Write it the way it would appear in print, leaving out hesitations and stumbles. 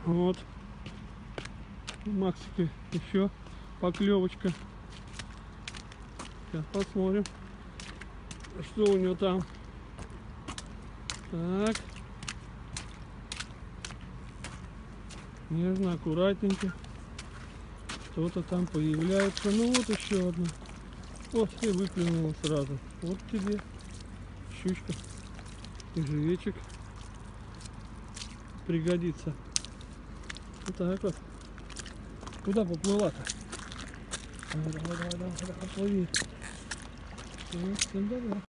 Вот. У Максика еще поклевочка. Сейчас посмотрим, что у него там. Так. Нежно, аккуратненько. Что-то там появляется. Ну вот еще одна. Вот и выплюнула сразу. Вот тебе щучка и живечек. Пригодится. Вот так вот. Куда поплыла-то? Давай, поплыви. Всем добра.